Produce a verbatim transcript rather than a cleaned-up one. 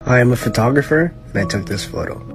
I am a photographer and I took this photo.